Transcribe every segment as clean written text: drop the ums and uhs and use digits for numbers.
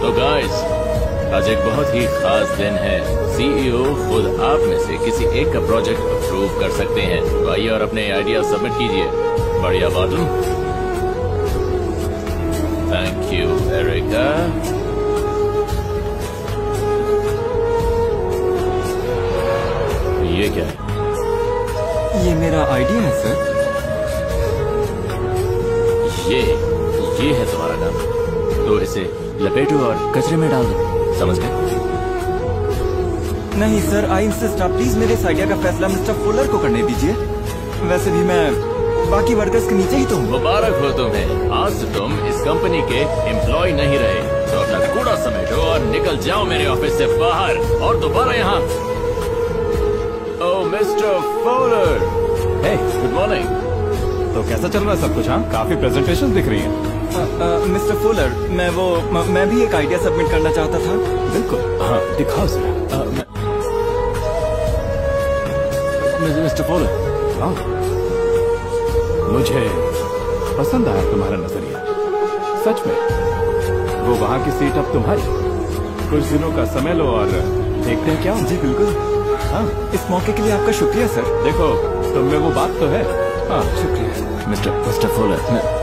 तो गाइस, आज एक बहुत ही खास दिन है। सीईओ खुद आप में से किसी एक का प्रोजेक्ट अप्रूव कर सकते हैं। तो आइए और अपने आइडिया सबमिट कीजिए। बढ़िया बातों। Thank you Erica. ये क्या है? ये मेरा आइडिया है सर। ये है तुम्हारा काम, तो इसे लपेटो और कचरे में डाल दो। समझ गए? नहीं सर, आई इंसिस्ट, आप प्लीज मेरे इस आइडिया का फैसला मिस्टर फुलर को करने दीजिए। वैसे भी मैं बाकी वर्कर्स के नीचे ही तो हूँ। मुबारक हो तुम्हें, आज से तुम इस कंपनी के एम्प्लॉय नहीं रहे। तो अपना कूड़ा समेटो और निकल जाओ मेरे ऑफिस से बाहर, और दोबारा यहाँ। Oh mister Fuller, hey good morning. तो कैसा चल रहा है सब कुछ? हाँ, काफी प्रेजेंटेशन दिख रही हैं। मिस्टर फुलर, मैं भी एक आइडिया सबमिट करना चाहता था। बिल्कुल, हाँ दिखाओ जरा। मिस्टर फुलर, हाँ मुझे पसंद आया तुम्हारा नजरिया। सच में वो वहाँ की सीट अब तुम्हारी। कुछ दिनों का समय लो और देखते हैं क्या। जी बिल्कुल। हाँ, इस मौके के लिए आपका शुक्रिया सर। देखो तुम में वो बात तो है। हाँ शुक्रिया मिस्टर फुलर।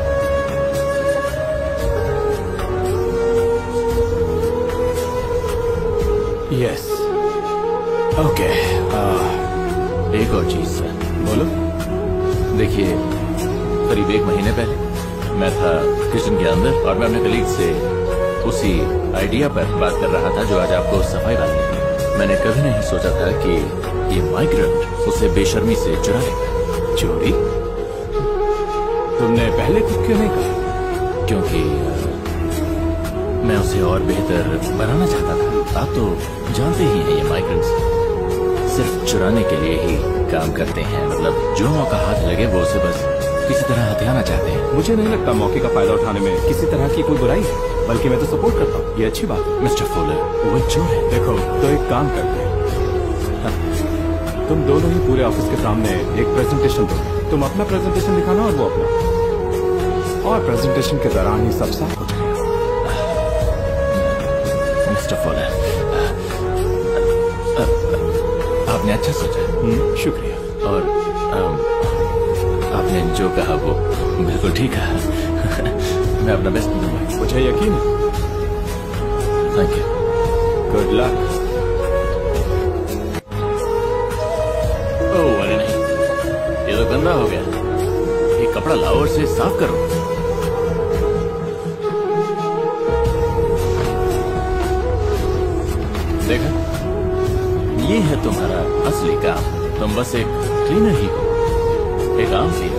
यस ओके, एक और चीज सर। बोलो। देखिए, करीब 1 महीने पहले मैं था किचन के अंदर और मैं अपने कलीग से उसी आइडिया पर बात कर रहा था जो आज आपको सफाई डालनी है। मैंने कभी नहीं सोचा था कि ये माइग्रेंट उसे बेशर्मी से चुरा लेगा। चोरी? तुमने पहले खुद क्यों नहीं कहा? क्योंकि मैं उसे और बेहतर बनाना चाहता था। आप तो जानते ही हैं, ये माइग्रेंट्स सिर्फ चुराने के लिए ही काम करते हैं। मतलब जो मौका हाथ लगे वो उसे बस किसी तरह हथियाना चाहते हैं। मुझे नहीं लगता मौके का फायदा उठाने में किसी तरह की कोई बुराई है, बल्कि मैं तो सपोर्ट करता हूँ। ये अच्छी बात है। मिस्टर फुलर, वो चोर है। देखो, तो एक काम करते हैं, तुम दोनों ही पूरे ऑफिस के सामने एक प्रेजेंटेशन दो। तुम अपना प्रेजेंटेशन दिखाना और वो अपना, और प्रेजेंटेशन के दौरान ही सब साफ हो जाएगा। मिस्टर फुलर, आपने अच्छा सोचा। शुक्रिया। और आपने जो कहा वो बिल्कुल ठीक कहा। मैं अपना बेस्ट दूंगा। मुझे यकीन है। Thank you. Good luck. Oh अरे नहीं, ये तो गंदा हो गया। एक कपड़ा लाओ और इसे साफ करो। देखा, ये है तुम्हारा असली काम। तुम बस एक क्लीनर ही हो, एक आम क्लीनर।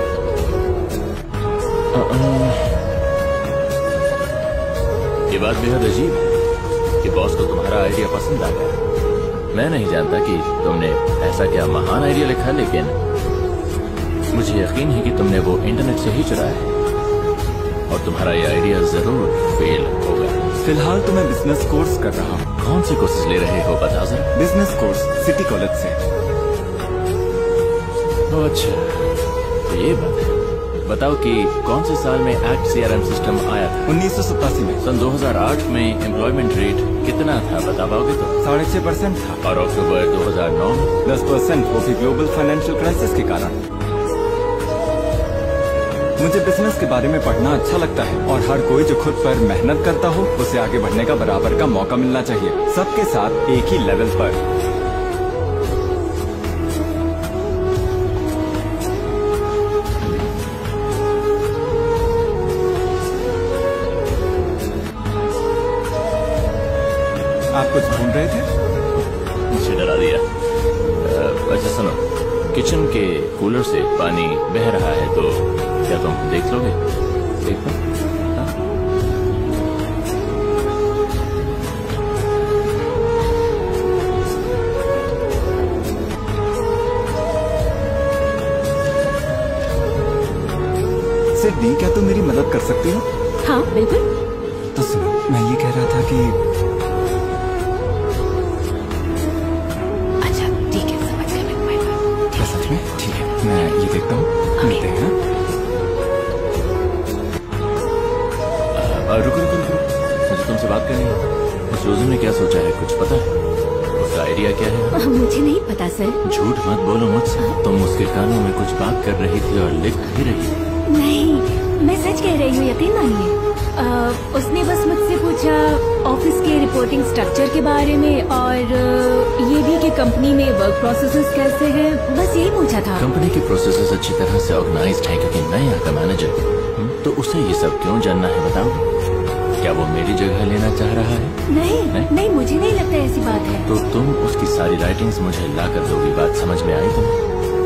ये बात बेहद अजीब है कि बॉस को तुम्हारा आइडिया पसंद आ गया। मैं नहीं जानता कि तुमने ऐसा क्या महान आइडिया लिखा, लेकिन मुझे यकीन है कि तुमने वो इंटरनेट से ही चुराया है और तुम्हारा ये आइडिया जरूर फेल होगा। फिलहाल तो मैं बिजनेस कोर्स कर रहा हूँ। कौन से कोर्सेज ले रहे हो बताओ जरा। बिजनेस कोर्स सिटी कॉलेज से। अच्छा, तो ये बात है। बताओ कि कौन से साल में एक्ट सीआरएम सिस्टम आया था? 1987 में। सन 2008 में एम्प्लॉयमेंट रेट कितना था बता पाओगे? तो 6.5% था। और अक्टूबर 2009 में 10%, वो भी ग्लोबल फाइनेंशियल क्राइसिस के कारण। मुझे बिजनेस के बारे में पढ़ना अच्छा लगता है और हर कोई जो खुद पर मेहनत करता हो उसे आगे बढ़ने का बराबर का मौका मिलना चाहिए, सबके साथ एक ही लेवल पर। आप कुछ ढूंढ रहे थे? मुझे डरा दिया। अच्छा सुनो, किचन के कूलर से पानी बह रहा है, तो क्या तुम देख लोगे? देख लो। हाँ? सिडनी, क्या तुम मेरी मदद कर सकती हो? हाँ बिल्कुल। तो सुनो, मैं ये कह रहा था कि अच्छा ठीक है, समझ गया मैं तुम्हारी बात। क्या सच में? ठीक है, मैं ये देखता हूँ। मिलते हैं। रुको रुको रुको। मुझे तुमसे बात करनी है। उस रोजन ने क्या सोचा है, कुछ पता है? उसका आइडिया क्या है? मुझे नहीं पता सर। झूठ मत बोलो मुझसे। तुम उसके कानों में कुछ बात कर रही थी और लिख भी रही थी। नहीं, मैं सच कह रही हूँ, यकीन मानिए। उसने बस मुझसे पूछा ऑफिस के रिपोर्टिंग स्ट्रक्चर के बारे में और ये भी कि कंपनी में वर्क प्रोसेसेस कैसे हैं, बस यही पूछा था। कंपनी की प्रोसेसेस अच्छी तरह से ऑर्गेनाइज्ड है क्योंकि मैं यहाँ का मैनेजर हूँ। तो उसे ये सब क्यों जानना है बताओ? क्या वो मेरी जगह लेना चाह रहा है? नहीं, मुझे नहीं लगता ऐसी बात है। तो तुम उसकी सारी राइटिंग्स मुझे ला कर दोगी, बात समझ में आई तुम्हें?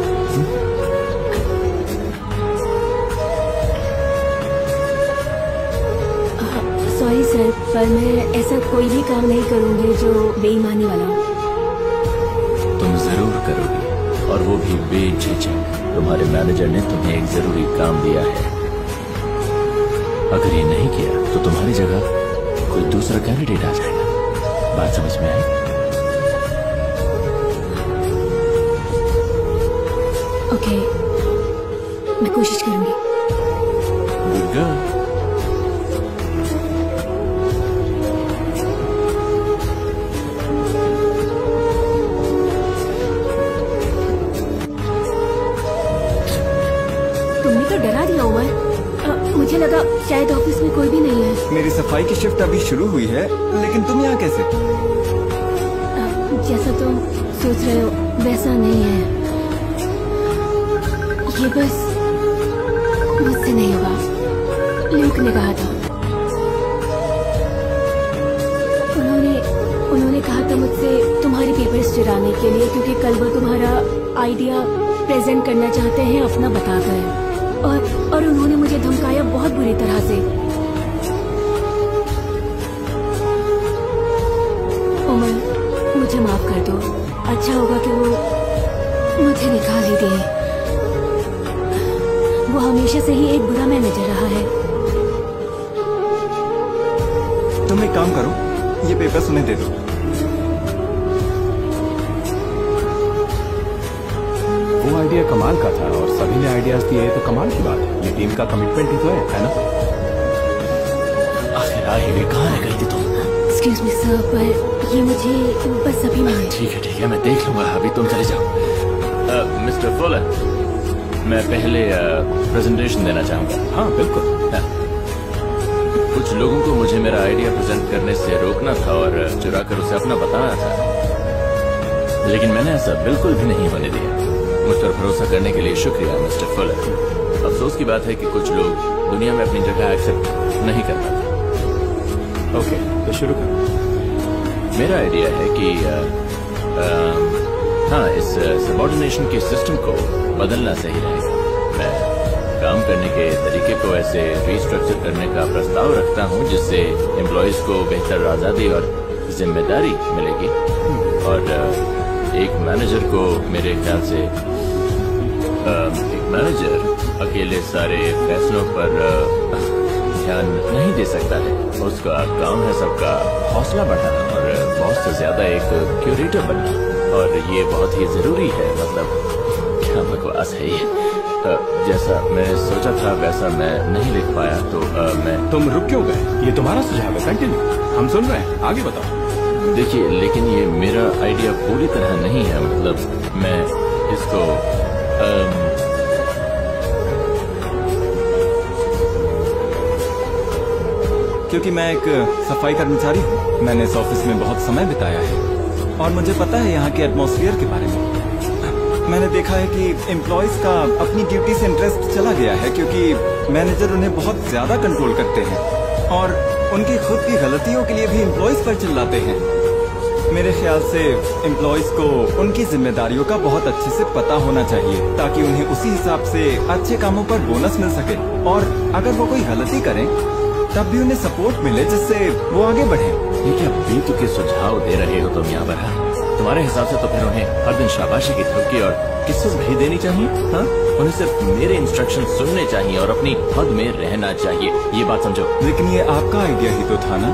सॉरी सर, पर मैं ऐसा कोई भी काम नहीं करूंगी जो बेईमानी वाला हो। तुम जरूर करोगी, और वो भी बेझिझक। तुम्हारे मैनेजर ने तुम्हें एक जरूरी काम दिया है। अगर ये नहीं किया तो तुम्हारी जगह कोई दूसरा कैंडिडेट आ जाएगा। बात समझ में आई? ओके, मैं कोशिश करूंगी। Good girl. तुमने तो डरा दिया उमर। मुझे लगा शायद ऑफिस में कोई भी नहीं है। मेरी सफाई की शिफ्ट अभी शुरू हुई है, लेकिन तुम यहाँ कैसे? जैसा तुम सोच रहे हो वैसा नहीं है। ये बस मुझसे नहीं होगा। ल्यूक ने कहा था। उन्होंने कहा था मुझसे तुम्हारे पेपर्स चुराने के लिए, क्योंकि कल वो तुम्हारा आइडिया प्रेजेंट करना चाहते हैं अपना बताकर। और उन्होंने मुझे धमकाया बहुत बुरी तरह से। उमर, मुझे माफ कर दो। अच्छा होगा कि वो मुझे निकाल ही दे। वो हमेशा से ही एक बुरा मैनेजर रहा है। तुम एक काम करो, ये पेपर्स उन्हें दे दो। वो आइडिया कमाल का था और सभी ने आइडियाज दिए तो कमाल की बात है। ये टीम का कमिटमेंट ही तो है ना? आखिर आ ही गई, कहाँ रह गई थी तुम? एक्सक्यूज मी सर, पर ये मुझे बस अभी मिले। ठीक है, मैं देख लूंगा। अभी तुम चले जाओ। मिस्टर फुलर, मैं पहले प्रेजेंटेशन देना चाहूंगा। हाँ बिल्कुल। कुछ लोगों को मुझे मेरा आइडिया प्रेजेंट करने से रोकना था और चुरा कर उसे अपना बताना था, लेकिन मैंने ऐसा बिल्कुल भी नहीं होने दिया। मुझ पर भरोसा करने के लिए शुक्रिया मिस्टर फुलर। अफसोस की बात है कि कुछ लोग दुनिया में अपनी जगह एक्सेप्ट नहीं कर पाते। ओके, तो शुरू करो। मेरा आइडिया है कि हाँ, इस सबऑर्डिनेशन के सिस्टम को बदलना सही रहेगा। मैं काम करने के तरीके को ऐसे रीस्ट्रक्चर करने का प्रस्ताव रखता हूँ जिससे एम्प्लॉयज को बेहतर आज़ादी और जिम्मेदारी मिलेगी, और एक मैनेजर को मेरे ख्याल से एक मैनेजर अकेले सारे फैसलों पर ध्यान नहीं दे सकता है। उसका काम है सबका हौसला बढ़ाना और बहुत से ज्यादा एक क्यूरेटर बनना, और ये बहुत ही जरूरी है। मतलब क्या बकवास है ये। जैसा मैं सोचा था वैसा मैं नहीं लिख पाया, तो मैं। तुम रुक क्यों गए? ये तुम्हारा सुझाव है, कंटिन्यू। हम सुन रहे हैं, आगे बताओ। देखिए, लेकिन ये मेरा आइडिया पूरी तरह नहीं है। मतलब मैं इसको क्योंकि मैं एक सफाई कर्मचारी हूँ, मैंने इस ऑफिस में बहुत समय बिताया है और मुझे पता है यहाँ के एटमॉस्फेयर के बारे में। मैंने देखा है कि एम्प्लॉयज का अपनी ड्यूटी से इंटरेस्ट चला गया है, क्योंकि मैनेजर उन्हें बहुत ज्यादा कंट्रोल करते हैं और उनकी खुद की गलतियों के लिए भी एम्प्लॉयज पर चिल्लाते हैं। मेरे ख्याल से एम्प्लॉयज को उनकी जिम्मेदारियों का बहुत अच्छे से पता होना चाहिए, ताकि उन्हें उसी हिसाब से अच्छे कामों पर बोनस मिल सके, और अगर वो कोई गलती करें तब भी उन्हें सपोर्ट मिले जिससे वो आगे बढ़े। ये क्या बेतुके सुझाव दे रहे हो तुम यहाँ पर? तुम्हारे हिसाब से तो फिर उन्हें हर दिन शाबाशी की थपकी और किस्सस भी देनी चाहिए। हाँ, उन्हें सिर्फ मेरे इंस्ट्रक्शन सुनने चाहिए और अपनी हद में रहना चाहिए। ये बात समझो। लेकिन ये आपका आइडिया ही तो था ना?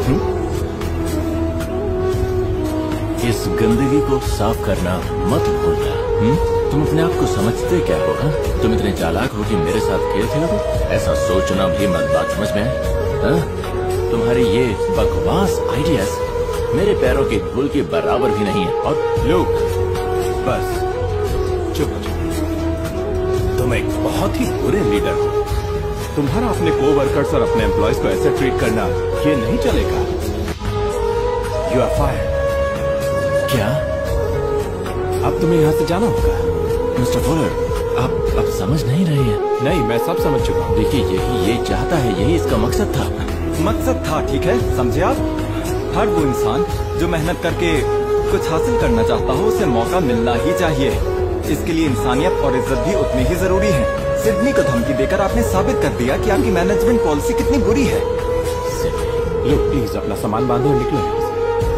इस गंदगी को साफ करना मत भूलना। तुम अपने आप को समझते क्या हो? हाँ, तुम इतने चालाक हो कि मेरे साथ खेल खेलोगे? ऐसा सोचना भी मत। बात समझ में आए? हाँ, तुम्हारी ये बकवास आइडियाज मेरे पैरों की धूल के बराबर भी नहीं है। और लोग बस चुप हो जाओ। तुम एक बहुत ही बुरे लीडर हो। तुम्हारा अपने कोवर्कर्स और अपने एम्प्लॉयज को ऐसे ट्रीट करना ये नहीं चलेगा। You are fired. क्या? अब तुम्हें यहाँ से जाना होगा। मिस्टर फुलर, आप अब समझ नहीं रहे हैं। नहीं, मैं सब समझ चुका हूँ। देखिए, यही ये चाहता है, यही इसका मकसद था। मकसद था, ठीक है, समझे आप? हर वो इंसान जो मेहनत करके कुछ हासिल करना चाहता हो उसे मौका मिलना ही चाहिए। इसके लिए इंसानियत और इज्जत भी उतनी ही जरूरी है। सिडनी को धमकी देकर आपने साबित कर दिया कि आपकी मैनेजमेंट पॉलिसी कितनी बुरी है। लोग प्लीज अपना सामान बांधो और निकलो यहाँ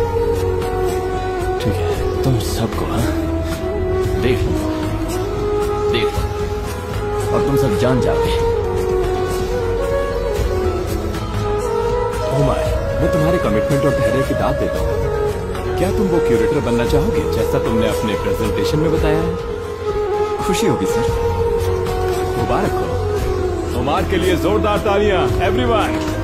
से। ठीक है, तुम सबको देख लो और तुम सब जान जाओगे। उमर, मैं तुम्हारे कमिटमेंट और धैर्य की दाद देता हूँ। क्या तुम वो क्यूरेटर बनना चाहोगे जैसा तुमने अपने प्रेजेंटेशन में बताया है? खुशी होगी सर। मुबारक हो। उमर के लिए जोरदार तालियां एवरीवन।